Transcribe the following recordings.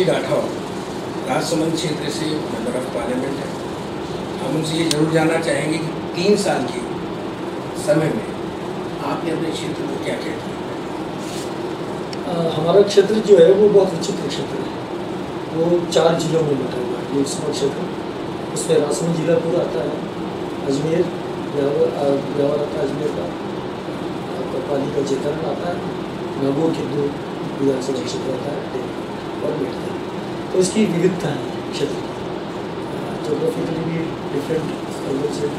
राठौर राजसमंद क्षेत्र से member of parliament है। हम उनसे ये जरूर जानना चाहेंगे कि 3 साल के समय में आपने अपने क्षेत्र को क्या क्या किया? हमारा क्षेत्र जो है वो बहुत विचित्र क्षेत्र है। वो 4 जिलों में बटा हुआ है लोकसभा क्षेत्र। उसमें राजसमंद जिला पूरा आता है, अजमेर ब्यावर आता है, अजमेर का पाली का जेतरन आता है, नागौर के 2 विधानसभा क्षेत्र आता है और मेरठ। तो इसकी विविधता है क्षेत्र की, जोग्राफिकली भी डिफरेंट अलग से,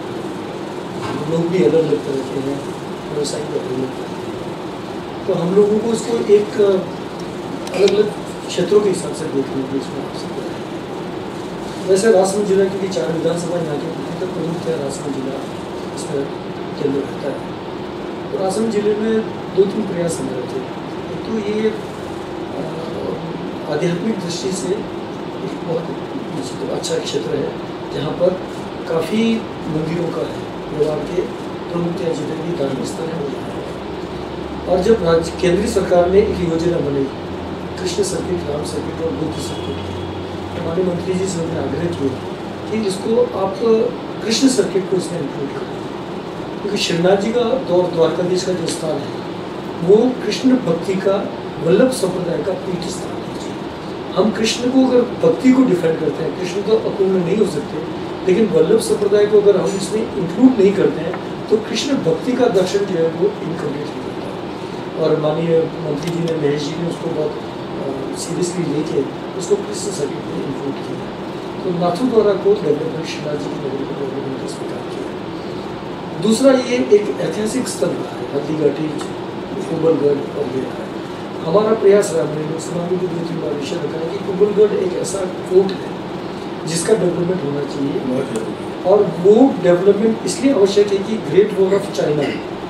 लोग भी अलग अलग तरह के हैं, व्यवसाय भी अलग अलग तरह के हैं। तो हम लोगों को इसको एक अलग अलग क्षेत्रों के हिसाब से देखने की इसमें आवश्यकता है। वैसे राजसमंद जिला क्योंकि 4 विधानसभा यहाँ के तो प्रमुख है, राजसमंद जिला इसमें केंद्र रहता है। तो राजसमंद जिले में 2-3 प्रयास हमारे थे। एक तो ये आध्यात्मिक दृष्टि से एक बहुत अच्छा क्षेत्र है जहाँ पर काफ़ी मंदिरों का है, व्यवहार के प्रमुख या जितने भी धार्मिक स्थल हैं वो यहाँ है। और जब केंद्रीय सरकार ने एक योजना बनाई कृष्ण सर्किट, राम सर्किट और बुद्ध सर्किट, हमारे मंत्री जी से हमने आग्रह किया कि इसको आप कृष्ण सर्किट को इसमें इंक्लूड करें, क्योंकि श्रीनाथ जी का द्वारकाधीश का जो स्थान है वो कृष्ण भक्ति का वल्लभ संप्रदाय का पीठ स्थान है। हम कृष्ण को अगर भक्ति को डिफाइन करते हैं, कृष्ण तो अपूर्ण नहीं हो सकते, लेकिन वल्लभ संप्रदाय को अगर हम इसमें इंक्लूड नहीं करते हैं तो कृष्ण भक्ति का दर्शन जो है वो इनकम्प्लीट हो जाता है। और माननीय मंत्री जी ने, महेश जी ने उसको बहुत सीरियसली लेके उसको कृष्ण सर्किट में इंक्लूड किया। तो नाथू द्वारा को डेवलपमेंट, श्रीनाथ जी की डेवलपमेंट को स्वीकार किया। दूसरा ये एक ऐतिहासिक स्थल रहा है, हल्दीघाटी, कुंभलगढ़ और ये रहा है। हमारा प्रयास रहा, हमने लोकसभा में भी 2-3 बार विषय रखा है कि कुंभलगढ़ एक ऐसा फोर्ट है जिसका डेवलपमेंट होना चाहिए। और वो डेवलपमेंट इसलिए आवश्यक है कि ग्रेट वॉल ऑफ चाइना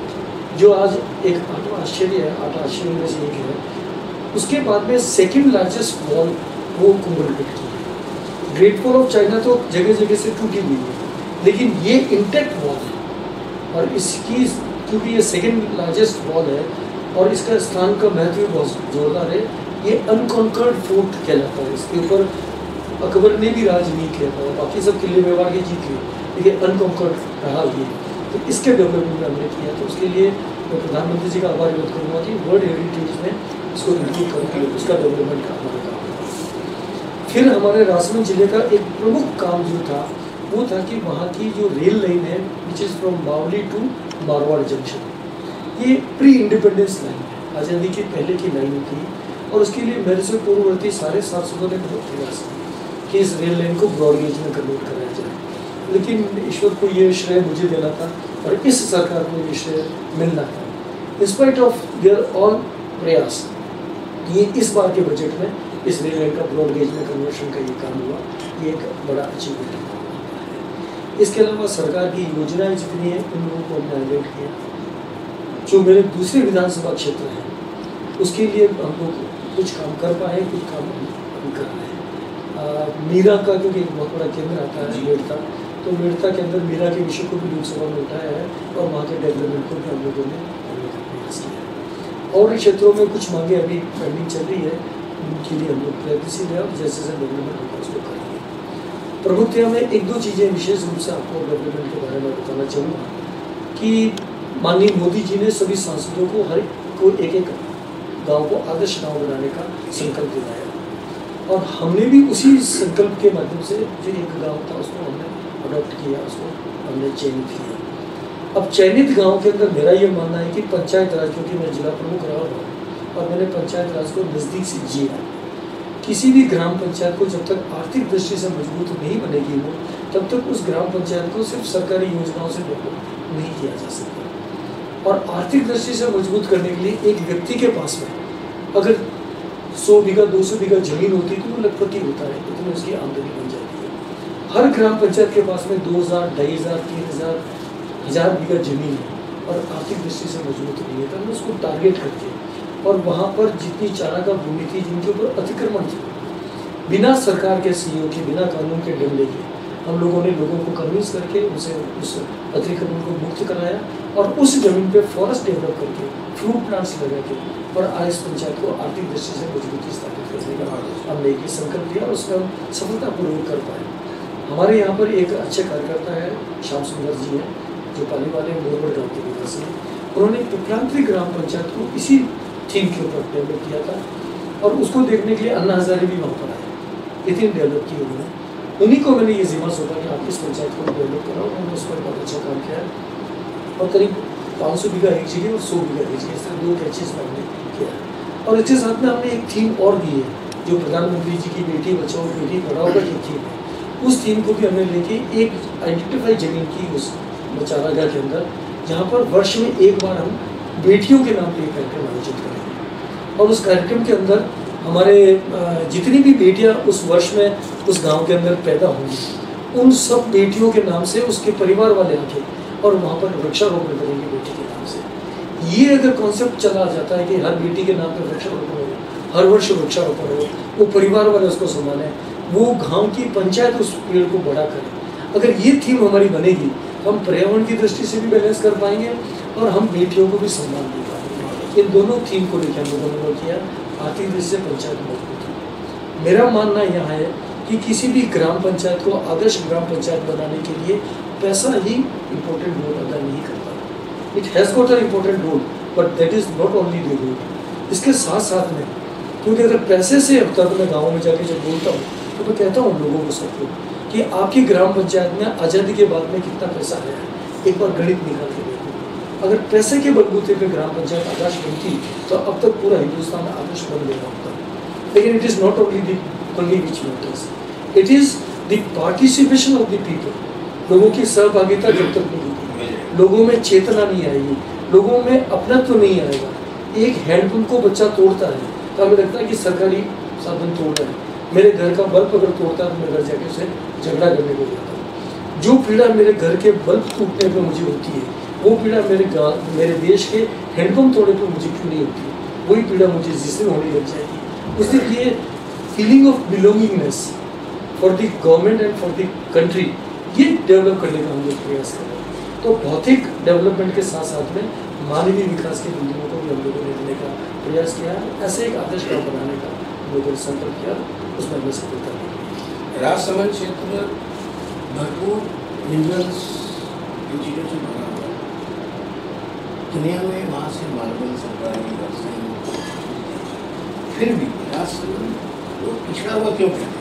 जो आज एक 8वां आश्चर्य है, 8 आश्चर्य में से एक है, उसके बाद में 2nd लार्जेस्ट वॉल वो कुंभलगढ़ की है। ग्रेट वॉल ऑफ चाइना तो जगह जगह से टूटी हुई है, लेकिन ये इंटैक्ट वॉल है। और इसकी क्योंकि ये 2nd लार्जेस्ट वॉल है और इसका स्थान का महत्व बहुत जोरदार है, ये अनकॉन्कर्ड फोर्ट कहलाता है। इसके ऊपर अकबर ने भी राज नहीं किया था, बाकी सब किले मेवाड़ के जीत गए, लेकिन अनकॉन्कर्ड रहा ये। तो इसके डेवलपमेंट में हमने किया। तो उसके लिए मैं प्रधानमंत्री जी का आभार व्यक्त करूँगा कि वर्ल्ड हेरिटेज में इसको इंक्लूड करके उसका डेवलपमेंट का हमारा काम था। फिर हमारे राजसमंद जिले का एक प्रमुख काम जो था वो था कि वहाँ की जो रेल लाइन है which is from Bawali to Marwar junction, ये प्री इंडिपेंडेंस लाइन है, आज़ादी के पहले की लाइन थी। और उसके लिए मेरे से पूर्ववर्ती सारे सांसदों ने बहुत प्रयास किया कि इस रेल लाइन को ब्रॉडगेज में कन्वर्ट कराया जाए, लेकिन ईश्वर को ये श्रेय मुझे देना था और इस सरकार को ये श्रेय मिलना था। इंस्पाइट ऑफ देयर ऑल प्रयास, ये इस बार के बजट में इस रेल लाइन का ब्रॉडगेज में कन्वर्शन का ये काम हुआ, ये एक बड़ा अचीवमेंट है। इसके अलावा सरकार की योजनाएं जितनी हैं उन लोगों को हमने हाईलाइट किया। जो मेरे दूसरे विधानसभा क्षेत्र हैं उसके लिए हम लोग कुछ काम कर पाए, कुछ काम हम कर रहे हैं। मीरा का क्योंकि एक बहुत बड़ा केंद्र आता है मेड़ता, तो मेड़ता के अंदर मीरा के विषय को भी लोकसभा में उठाया है और वहाँ के डेवलपमेंट को भी हम लोगों ने करने का प्रयास किया। और क्षेत्रों में कुछ मांगे अभी पेंडिंग चल रही है, उनके लिए हम लोग प्रयत्नशील है और जैसे जैसे डेवलपमेंट होगा उसको करेंगे। प्रमुखतया में 1-2 चीज़ें विशेष रूप से आपको डेवलपमेंट के बारे में बताना चाहूँगा कि माननीय मोदी जी ने सभी सांसदों को हर को एक गांव को आदर्श गांव बनाने का संकल्प दिलाया और हमने भी उसी संकल्प के माध्यम से जो एक गांव था उसको हमने अडॉप्ट किया, उसको हमने चयनित किया। अब चयनित गांव के अंदर मेरा ये मानना है कि पंचायत राज, क्योंकि मैं जिला प्रमुख रहा हूँ और मैंने पंचायत राज को नज़दीक से जिया, किसी भी ग्राम पंचायत को जब तक आर्थिक दृष्टि से मजबूत नहीं बनेगी वो, तब तक उस ग्राम पंचायत को सिर्फ सरकारी योजनाओं से डेवलप नहीं किया जा सकता। और आर्थिक दृष्टि से मजबूत करने के लिए एक व्यक्ति के पास में अगर 100 बीघा 200 बीघा जमीन होती तो वो लखपति होता है, इतनी उसकी आमदनी बन जाती है। हर ग्राम पंचायत के पास में 2000, 2500, 3000, 1000 बीघा जमीन है और आर्थिक दृष्टि से मजबूत नहीं है, तो हमने उसको टारगेट करके और वहाँ पर जितनी चारागाह भूमि थी जिनके ऊपर अतिक्रमण थे, बिना सरकार के सहयोग के, बिना कानून के डंडे के, हम लोगों ने लोगों को कन्विंस करके उसे उस अतिक्रमण को मुक्त कराया और उस जमीन पे फॉरेस्ट डेवलप करके फ्रूट प्लांट्स लगा के और आज इस पंचायत को आर्थिक दृष्टि से मजबूती स्थापित करने का हमने एक संकल्प लिया और उसमें हम सफलतापूर्वक कर पाए। हमारे यहाँ पर एक अच्छे कार्यकर्ता है, श्याम सुंदर जी हैं, जो पाली वाले मोरबड़ गाँव के निवासी हैं। उन्होंने पिपलांतरी ग्राम पंचायत को इसी थीम के ऊपर डेवलप किया था और उसको देखने के लिए अन्ना हजारे भी वहाँ पर आए, ये थीम डेवलप की उन्होंने। उन्हीं को मैंने ये जिम्मा सौंपा कि आप इस पंचायत को डेवलप कराओ। उन्होंने उस पर बहुत अच्छा काम किया और करीब 500 बीघा एक जगह और 100 बीघा एक जगह, इस तरह 2 पैचेज में हमने किया। और इसके साथ में हमने एक थीम और दी है, जो प्रधानमंत्री जी की बेटी बचाओ बेटी पढ़ाओ का ये थीम है, उस थीम को भी हमने लेके एक आइडेंटिफाई जमीन की उस चारागाह के अंदर, जहाँ पर वर्ष में एक बार हम बेटियों के नाम पर एक कार्यक्रम आयोजित करेंगे। और उस कार्यक्रम के अंदर हमारे जितनी भी बेटियां उस वर्ष में उस गांव के अंदर पैदा होंगी, उन सब बेटियों के नाम से उसके परिवार वाले आके और वहाँ पर वृक्षारोपण करेंगे बेटी के नाम से। ये अगर कॉन्सेप्ट चला जाता है कि हर बेटी के नाम पर वृक्षारोपण हो, हर वर्ष वृक्षारोपण हो, वो परिवार वाले उसको संभालें, वो गाँव की पंचायत उस पेड़ को बड़ा करे। अगर ये थीम हमारी बनेगी तो हम पर्यावरण की दृष्टि से भी बैलेंस कर पाएंगे और हम बेटियों को भी सम्मान दे पाएंगे। इन दोनों थीम को लेकर हम लोगों ने किया, आर्थिक दृष्टि से पंचायत मजबूत है। मेरा मानना यहाँ है कि किसी भी ग्राम पंचायत को आदर्श ग्राम पंचायत बनाने के लिए पैसा ही इम्पोर्टेंट रोल अदा नहीं करता। It has got an important role but that is not only the role. इसके साथ साथ में, क्योंकि अगर पैसे से अब तक मैं गाँव में जाके जब बोलता हूँ तो मैं कहता हूँ लोगों को, सबको, कि आपकी ग्राम पंचायत में आज़ादी के बाद में कितना पैसा आया है, एक बार गणित निकाल के देखो। अगर पैसे के बलबूते पे ग्राम पंचायत आदर्श बनती तो अब तक पूरा हिंदुस्तान आदर्श बन गया होता। लेकिन it is not only which matters, it is the participation of the people. लोगों की सहभागिता जब तक नहीं होगी, लोगों में चेतना नहीं आएगी, लोगों में अपनत्व नहीं आएगा। एक हैंडपंप को बच्चा तोड़ता है तो हमें लगता है कि सरकारी साधन तोड़ रहा है। मेरे घर का बल्ब अगर तोड़ता है तो मैं घर जाके उसे झगड़ा करने को जाता हूँ। जो पीड़ा मेरे घर के बल्ब टूटने पर मुझे होती है, वो पीड़ा मेरे देश के हैंडपंप तोड़ने पर मुझे क्यों नहीं होती? वही पीड़ा मुझे जिस दिन होने लग जाएगी। उस दिन ये feeling of belongingness for the government and for the country, ये डेवलप करने का हम लोग प्रयास कर रहे हैं। तो भौतिक डेवलपमेंट के साथ साथ में मानवीय विकास के बिंदुओं को भी हम लोगों ने लेने का प्रयास किया। ऐसे एक आदर्श गाँव बनाने का हम लोगों ने संकल्प किया, उसमें हमें सफलता मिली। राजसमंद क्षेत्र भरपूर मिनरल्स इन चीज़ों से भरा हुआ है। दुनिया में वहाँ से मार्बल सप्लाई, फिर भी राजसमंद लोग पिछड़ा हुआ क्यों कहते हैं?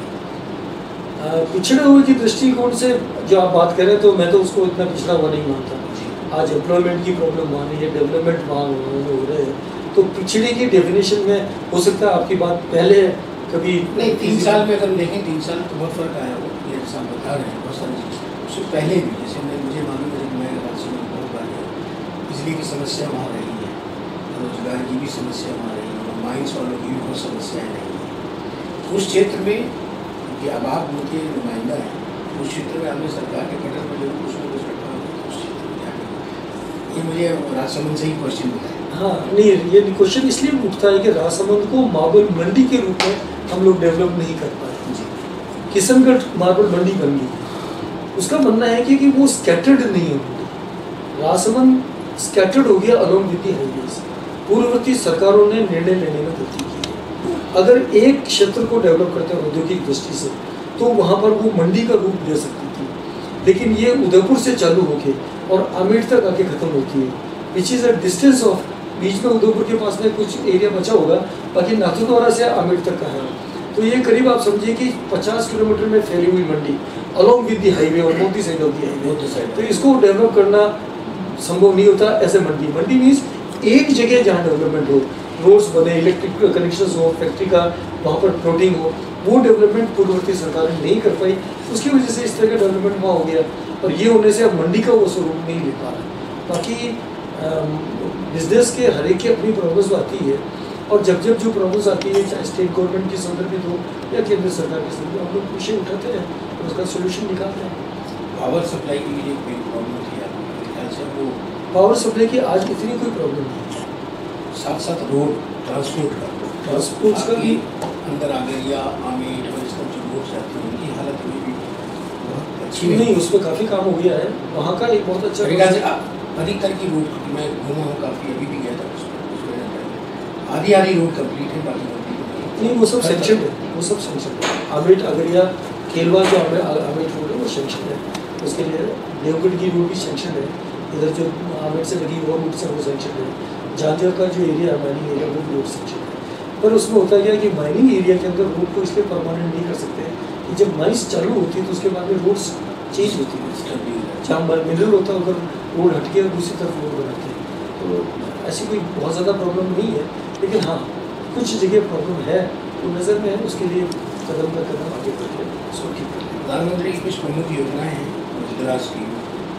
पिछड़े हुए की दृष्टिकोण से जो आप बात करें तो मैं तो उसको इतना पिछड़ा हुआ नहीं मानता। आज एम्प्लॉयमेंट की प्रॉब्लम वहाँ नहीं है, डेवलपमेंट वहाँ हो रहे हैं, तो पिछड़े की डेफिनेशन में हो सकता है आपकी बात पहले कभी नहीं। 3 साल में अगर देखें, 3 साल तो बहुत फर्क आया हो, ये ऐसा बता रहे हैं बहुत सारी चीज़। उससे पहले भी जैसे मुझे मालूम है कि मैं राजसमंद बहुत बार गया, बिजली की समस्या वहाँ रही है, रोजगार की भी समस्या वहाँ रही है, माइंस वालों की भी बहुत समस्याएँ रही हैं उस क्षेत्र में। कि अब आप उनके नुमाइंदा हैं, उस क्षेत्र में आपने सरकार के पटल पर जरूर कुछ ना कुछ रखा होगा उस क्षेत्र में जाकर। ये मुझे राजसमंद से ही क्वेश्चन मिला है। हाँ नहीं, ये क्वेश्चन इसलिए उठता है कि राजसमंद को मार्बल मंडी के रूप में हम लोग डेवलप नहीं कर पाए। किशनगढ़ मार्बल मंडी बन गई, उसका मानना है कि वो स्कैटर्ड नहीं होगी। राजसमंद स्कैटर्ड हो गया अलोंग विद द हाईवेज। पूर्ववर्ती सरकारों ने निर्णय लेने में गलती की। अगर एक क्षेत्र को डेवलप करते हैं औद्योगिक दृष्टि से तो वहाँ पर वो मंडी का रूप दे सकती थी, लेकिन ये उदयपुर से चालू होके और आमेर तक आके ख़त्म होती है, which is a distance of, बीच में उदयपुर के पास में कुछ एरिया बचा होगा, बाकी नाथद्वारा से आमेर तक का है। तो ये करीब आप समझिए कि 50 किलोमीटर में फैली हुई मंडी अलॉन्ग विद दी हाईवे और both the side of the highway. तो इसको डेवलप करना संभव नहीं होता ऐसे मंडी। मंडी मीन्स एक जगह जहाँ डेवलपमेंट हो, रोड्स बने, इलेक्ट्रिक कनेक्शंस हो, फैक्ट्री का वहाँ पर प्लॉटिंग हो, वो डेवलपमेंट पूर्ववर्ती सरकार नहीं कर पाई। उसकी वजह से इस तरह का डेवलपमेंट वहाँ हो गया और ये होने से अब मंडी का वो स्वरूप नहीं ले पा रहा। बाकी बिजनेस के हर एक की अपनी प्रॉब्लम्स आती है और जब जब जो प्रॉब्लम्स आती है, चाहे स्टेट गवर्नमेंट की संदर्भित हो या केंद्र सरकार की संदर्भित, हम लोग विषय उठाते हैं और उसका सोल्यूशन निकालते हैं। पावर सप्लाई की भी एक प्रॉब्लम थी आपके ख्याल से? वो पावर सप्लाई की आज इतनी कोई प्रॉब्लम नहीं है। साथ साथ रोड ट्रांसपोर्ट का अंदर आ गई या आमेर जो रोड जाती है उनकी हालत में भी बहुत अच्छी नहीं, उस पर काफ़ी काम हो गया है। वहाँ का एक बहुत अच्छा तरीका से अधिकतर की रोड, मैं घूमा हूँ काफ़ी, अभी भी गया था उसमें आधी रोड कंप्लीट है, बाकी नहीं, वो सब सेंक्शन है, वो सब सेंक्शन है। आमेट अगरिया केलवा जो आमेट रोड है वो सेंक्शन है, उसके लिए देवगढ़ की रोड भी सेंक्शन है, इधर जो आमेट से लगी वो रूट से वो सेंक्शन है, झांझर का जो एरिया है माइनिंग एरिया वो भी रोड सेंक्शन है। पर उसमें होता क्या कि माइनिंग एरिया के अंदर रोड को इसलिए परमानेंट नहीं कर सकते कि जब माइंस चालू होती है तो उसके बाद में रोड्स चेंज होती है, जहाँ मिनरल होता है उधर रोड हट के दूसरी तरफ रोड बनाते हैं। तो ऐसी कोई बहुत ज़्यादा प्रॉब्लम नहीं है, लेकिन हाँ कुछ जगह प्रॉब्लम है, तो नज़र में है, उसके लिए कदम का कदम आगे बढ़ के उसको ठीक कर लें। प्रधानमंत्री की कुछ प्रमुख योजनाएं हैं गुजरात की,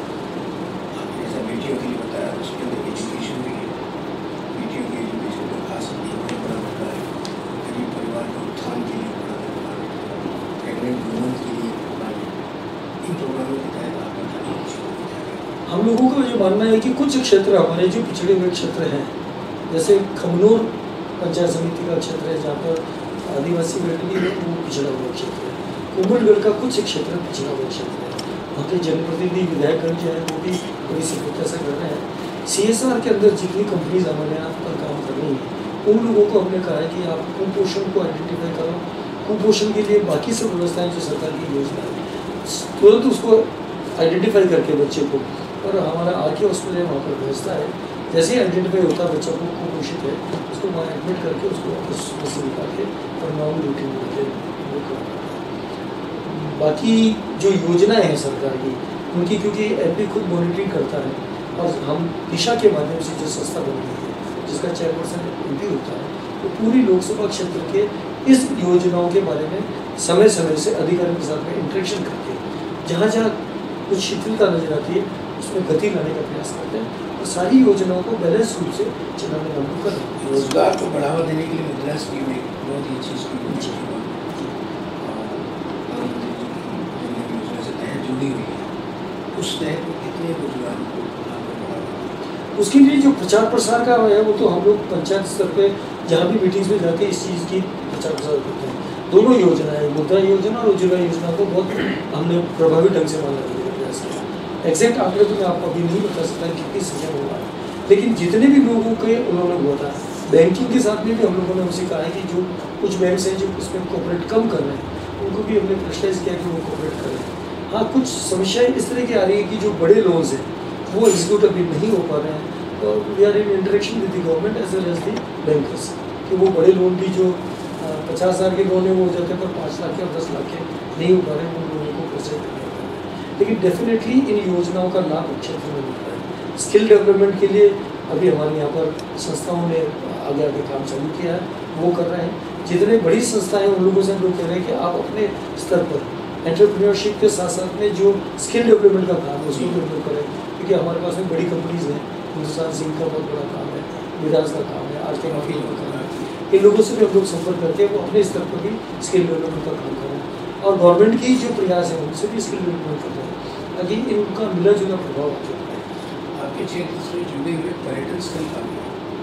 जैसा बेटियों के लिए बताया, उसके अंदर एजुकेशन भी है, बेटियों की एजुकेशन को खास बड़ा होता है, गरीब परिवार के उत्थान के लिए बड़ा होता है, प्रेगनेंट वुमेन के लिए बड़ा है। इन प्रोग्रामों के तहत आपका क्या हम लोगों का ये मानना है कि कुछ क्षेत्र हमारे जो पिछड़े हुए क्षेत्र हैं, जैसे खमनोर पंचायत समिति का क्षेत्र है जहाँ पर आदिवासी बेटी है, वो पिछड़ा हुआ क्षेत्र है। कुंभलगढ़ का कुछ क्षेत्र पिछड़ा हुआ क्षेत्र है, वहाँ के जनप्रतिनिधि विधायकगण जो है वो भी बड़ी सफलता से कर रहे हैं। CSR के अंदर जितनी कंपनीज हमारे यहाँ पर काम कर रही हैं उन लोगों को हमने कहा है कि आप कुपोषण को आइडेंटिफाई करो, कुपोषण के लिए बाकी सब व्यवस्थाएँ जो सरकार की योजना है तुरंत उसको आइडेंटिफाई करके बच्चे को, और हमारा आके हॉस्पिटल है वहाँ पर व्यवस्था है, जैसे ही आइडेंटिफाई होता है बच्चा को कुपोषित है उसको वहाँ एडमिट करके उसको वापस से निकाल के और नॉर्मल रूटीन में बाकी जो योजनाएं हैं सरकार की उनकी, क्योंकि MP खुद मॉनिटरिंग करता है, और हम दिशा के माध्यम से जो संस्था बनी हुई है जिसका चेयरपर्सन MP होता है, तो पूरी लोकसभा क्षेत्र के इस योजनाओं के बारे में समय समय से अधिकारियों के साथ में इंटरेक्शन करके जहाँ जहाँ कुछ शिथिलता नजर आती है उसमें गति लाने का प्रयास करते हैं, और सारी योजनाओं को बैलेंस रूप से चलाने का मौका करते हैं। रोजगार को बढ़ावा देने के लिए मुद्रा स्कीम एक बहुत ही अच्छी स्कीम है, योजना से तहत जुड़ी हुई है, उस तहत कितने रोजगार को उसके लिए जो प्रचार प्रसार का है वो तो हम लोग पंचायत स्तर पे जहाँ भी मीटिंग्स में जाके इस चीज़ की प्रचार प्रसार करते हैं। दोनों योजनाएं, मुद्रा योजना और उज्ज्वला योजना को बहुत हमने प्रभावी ढंग से माना करने का प्रयास किया। एग्जैक्ट आंकड़े तो मैं आपको अभी नहीं बता सकता कितनी संख्या में हुआ है, लेकिन जितने भी लोगों के उन्होंने हुआ था, बैंकिंग के साथ में भी हम लोगों ने उनसे कहा है कि जो कुछ बैंक हैं जो उसमें कॉपरेट कम कर रहे हैं उनको भी हमने प्रेशराइज किया कि वो कॉपरेट करें। हाँ, कुछ समस्याएं इस तरह की आ रही है कि जो बड़े लोन्स हैं वो एग्जीक्यूट अभी नहीं हो पा रहे हैं, और we are in interaction with the government as well as the bankers कि वो बड़े लोन भी जो 50,000 के लोन है वो हो जाते हैं, पर 5 लाख के और 10 लाख के नहीं हो पा रहे हैं, उन लोगों को प्रोसेस करना होता है। लेकिन डेफिनेटली इन योजनाओं का लाभ क्षेत्र में मिलता है। स्किल डेवलपमेंट के लिए अभी हमारे यहाँ पर संस्थाओं ने आगे आगे काम चालू किया है, वो कर रहे हैं। जितने बड़ी संस्थाएं उन लोगों से हम लोग कह रहे हैं कि आप अपने स्तर पर एंटरप्रेन्योरशिप के साथ साथ में जो स्किल डेवलपमेंट का काम है उसको डेवलप करें, क्योंकि हमारे पास में बड़ी कंपनीज हैं, हिंदुस्तान जिंक का बहुत बड़ा काम है, विराज का काम है, आज के माफी का काम है। इन लोगों से भी हम लोग संपर्क करके वो अपने स्तर पर भी स्किल डेवलपमेंट का काम करें, और गवर्नमेंट की जो प्रयास है उनसे भी स्किल डेवलपमेंट कर रहे हैं ताकि इनका मिला जुला प्रभाव आ जाए। आपके क्षेत्र से जुड़े हुए पर्यटन स्थल काफ़ी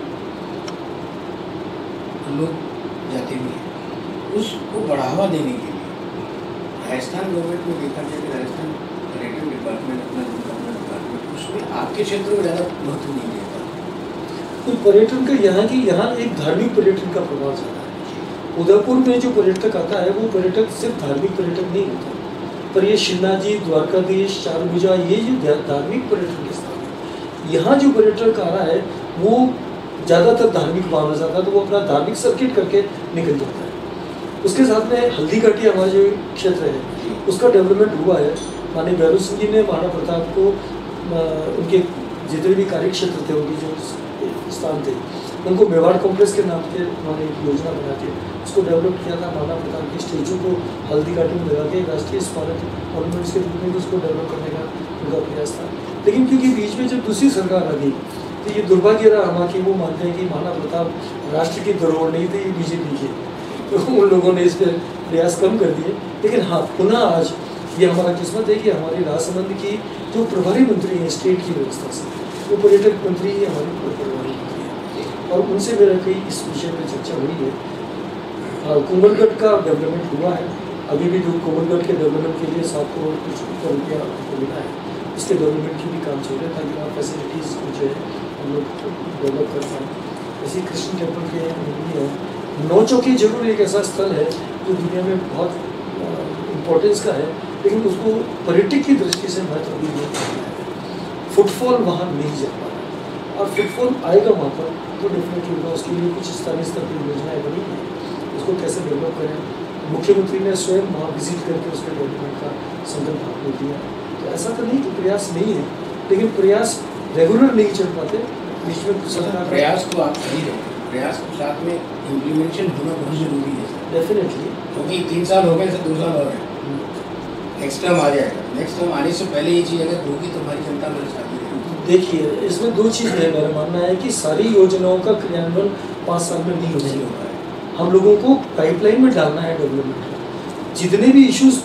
लोग जाते भी हैं, उसको बढ़ावा देने के लिए राजस्थान गवर्नमेंट में देखा जाए कि राजस्थान पर्यटन डिपार्टमेंट अपना जो गवर्नमेंट डिपार्टमेंट उसमें आपके क्षेत्र में ज़्यादा महत्व नहीं देता। तो पर्यटन का यहाँ एक धार्मिक पर्यटन का प्रभाव ज़्यादा है। उदयपुर में जो पर्यटक आता है वो पर्यटक सिर्फ धार्मिक पर्यटक नहीं होता, पर ये श्रीनाथ जी, द्वारकाधीश, चारभुजा, ये जो धार्मिक पर्यटन के स्थान है, यहाँ जो पर्यटक आ रहा है वो ज़्यादातर धार्मिक माना जाता है, तो वो अपना धार्मिक सर्किट करके निकल जाता है। उसके साथ में हल्दी घाटी हमारा जो क्षेत्र है उसका डेवलपमेंट हुआ है। माननीय भैरव सिंह जी ने महाराणा प्रताप को उनके जितने भी कार्य क्षेत्र थे, उनके जो स्थान थे, उनको मेवाड़ कॉम्प्लेक्स के नाम से उन्होंने एक योजना बना के उसको डेवलप किया था। महाराणा प्रताप के स्टेचू को हल्दी घाटी में लगा के राष्ट्रीय स्मारक मॉन्यूमेंट्स के रूप में भी उसको डेवलप करने का उनका प्रयास था। लेकिन क्योंकि बीच में जब दूसरी सरकार आ गई तो ये दुर्भाग्य रहा हमारा कि वो मानते हैं कि महाराणा प्रताप राष्ट्र की धरोहर नहीं थे, ये बीजेपी के, तो उन लोगों ने इस पर प्रयास कम कर दिए। लेकिन हाँ, पुनः आज ये हमारा किस्मत है कि हमारी राजसमंद की जो प्रभारी मंत्री हैं स्टेट की व्यवस्था से, वो पर्यटक मंत्री ही हमारे प्रभारी मंत्री हैं, और उनसे मेरा कई इस विषय पर चर्चा हुई है। कुंभलगढ़ का डेवलपमेंट हुआ है, अभी भी जो कोमलगढ़ के डेवलपमेंट के लिए 7 करोड़ कुछ रुपया हमको मिला है, इसके डेवलपमेंट की भी काम चल रहा है ताकि वहाँ फैसिलिटीज़ को जो है हम लोग डेवलप कर पाएँ। ऐसे कृष्ण टेम्पल के भी है। नौचौकी जरूर एक ऐसा स्थल है जो दुनिया में बहुत इम्पोर्टेंस का है, लेकिन उसको पर्यटक की दृष्टि से महत्व अभी नहीं करना है। फुटफॉल वहाँ नहीं जा पा रहा है और फुटफॉल आएगा वहाँ पर तो डेफिनेटली होगा। उसके लिए कुछ स्थानीय स्तर पर योजनाएँ बनी हैं, उसको कैसे डेवलप करें। मुख्यमंत्री ने स्वयं वहाँ विजिट करके उसके डेवलपमेंट का संकल्प आपको दिया। तो ऐसा तो नहीं कि प्रयास नहीं है, लेकिन प्रयास रेगुलर नहीं चल पाते, बीच में कुछ सरकार प्रयास तो आप सही रहे, प्रयास के साथ में इम्प्लीमेंटेशन होना बहुत जरूरी है सर। डेफिनेटली, क्योंकि 3 साल हो गए सर, 2 साल और है, नेक्स्ट टर्म आ जाएगा। नेक्स्ट टर्म आने से पहले ये चीज़ अगर होगी तो हमारी जनता मेरे साथ ही रहेगी। देखिए इसमें 2 चीज़ है। मेरा मानना है कि सारी योजनाओं का क्रियान्वयन 5 साल में नहीं हो रहा है। हम लोगों को पाइपलाइन में डालना है डेवलपमेंट। जितने भी इश्यूज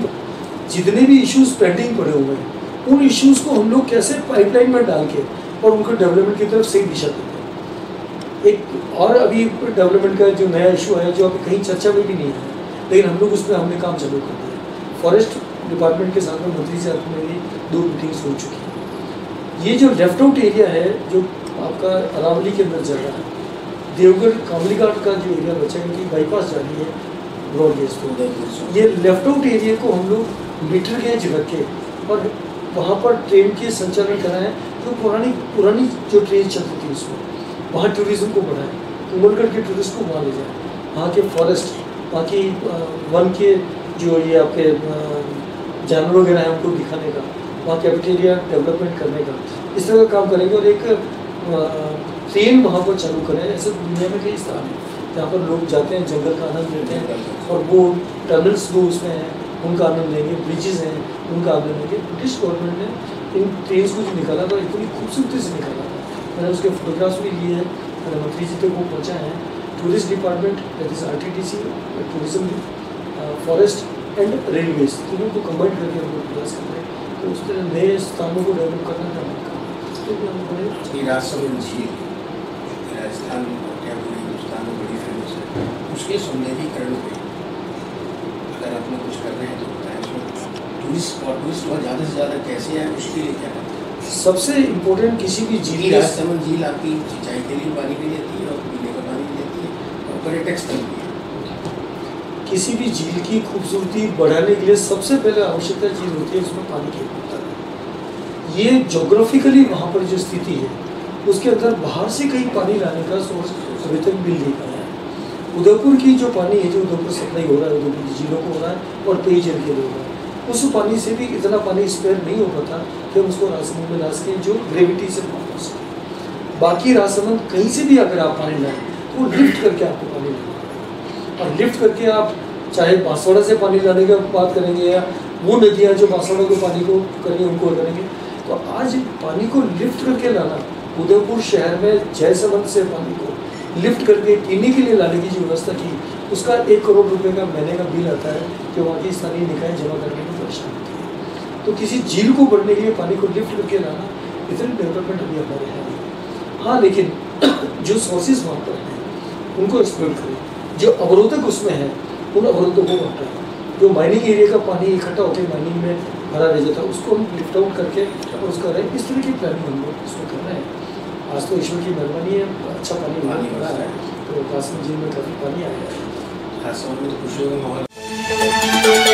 पेंडिंग पड़े हुए हैं, उन इश्यूज को हम लोग कैसे पाइपलाइन में डाल के और उनको डेवलपमेंट की तरफ सही दिशा देते हैं। एक और अभी डेवलपमेंट का जो नया इशू है, जो अभी कहीं चर्चा में भी नहीं है, लेकिन हम लोग उस पर हमने काम चालू कर दिया। फॉरेस्ट डिपार्टमेंट के साथ में मंत्री से मेरी 2 मीटिंग्स हो चुकी हैं। ये जो लेफ्ट आउट एरिया है जो आपका अरावली के अंदर जा रहा है, देवगढ़ कामलीघाट का जो एरिया बचा है, इनकी बाईपास जा रही है ब्रॉडगेज तो ये लेफ्ट आउट एरिया को हम लोग मीटर गेज रख के और वहाँ पर ट्रेन के संचालन कराएं। जो पुरानी जो ट्रेन चलती थी उसमें वहाँ टूरिज्म को बढ़ाएं, कोमलगढ़ के टूरिस्ट को वहाँ ले जाएं, वहाँ के फॉरेस्ट, वहाँ की वन के जो ये आपके जानवर वगैरह हैं उनको दिखाने का, वहाँ कैफेटेरिया डेवलपमेंट करने का, इस तरह का काम करेंगे। और एक ट्रेन वहाँ पर चालू करें। ऐसे दुनिया में कई स्थान हैं जहाँ पर लोग जाते हैं, जंगल का आनंद लेते हैं और वो टनल्स जो उसमें हैं उनका आनंद लेंगे, ब्रिजेज़ हैं उनका आनंद लेंगे। ब्रिटिश गवर्नमेंट ने इन ट्रेन्स को जो निकाला था इतनी खूबसूरती से निकाला था, मैंने उसके फोटोग्राफ्स भी लिए हैं, मैंने मंत्री जी तक वो पहुँचा है। Tourist department that is RTTC, tourism, forest and railways, तीनों को कंबाइन करके हम लोग प्रयास कर रहे हैं। तो उस तरह नए स्थानों को डेवलप करना है हमारा काम। राजसमंद झील राजस्थान में, हिंदुस्तान में बड़ी फेमस है, उसके सौंदर्यीकरण पे अगर आप लोग कुछ कर रहे हैं तो बताएं। उसमें टूरिस्ट वहाँ ज़्यादा से ज़्यादा कैसे आए, उसके लिए क्या करते हैं? सबसे इम्पोर्टेंट किसी भी झील, राजसमंद झील आपकी सिंचाई के लिए पानी भी देती है और पीने का पानी भी देती है और पर्यटक स्थल भी है। किसी भी झील की खूबसूरती बढ़ाने के लिए सबसे पहले आवश्यकता चीज़ होती है उसमें पानी की उपलब्धता। ये जोग्राफिकली वहाँ पर जो स्थिति है उसके अंदर बाहर से कहीं पानी लाने का सोर्स अभी तक मिल नहीं पाया है। उदयपुर की जो पानी है, जो उदयपुर सप्लाई हो रहा है, उदयपुर की झीलों को हो रहा है और पेयजल के लिए हो रहा है, उस पानी से भी इतना पानी स्पेयर नहीं हो पाता कि हम उसको राजसमंद में ला सकें जो ग्रेविटी से पहुँच सके। बाकी राजसमंद कहीं से भी अगर आप पानी लाएँ तो वो लिफ्ट करके आपको पानी लाना पड़ेगा, और लिफ्ट करके आप चाहे बांसवाड़ा से पानी लाने की बात करेंगे या वो नदियाँ जो बांसवाड़ा के पानी को करेंगे उनको करेंगे, तो आज पानी को लिफ्ट करके लाना, उदयपुर शहर में जयसमंद से पानी को लिफ्ट करके पीने के लिए लाने की जो व्यवस्था की, उसका 1 करोड़ रुपए का महीने का बिल आता है कि वहाँ की स्थानीय निकाय जमा करने में परेशान होती है। तो किसी झील को बढ़ने के लिए पानी को लिफ्ट करके लाना इतनी डेवलपमेंट अभी हमारे यहाँ नहीं। हाँ, लेकिन जो सोर्सेज वहाँ पर हैं उनको एक्सप्लोर करें, जो अवरोधक उसमें है उन अवरोधों को हटाएं। जो माइनिंग एरिया का पानी इकट्ठा होकर माइनिंग में भरा रह जाता है उसको हम लिफ्ट आउट करके और उसका रहे, इस तरह की प्लानिंग हम लोग उसमें कर रहे हैं। आज तो ईश्वर की मेहरबानी है, अच्छा पानी भरा है, तो राजसमंद झील में काफ़ी पानी आया है। राजसमंद में तो खुशियों का माहौल